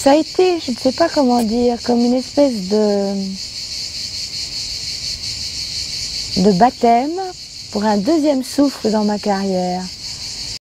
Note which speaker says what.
Speaker 1: Ça a été, je ne sais pas comment dire, comme une espèce de baptême pour un deuxième souffle dans ma carrière.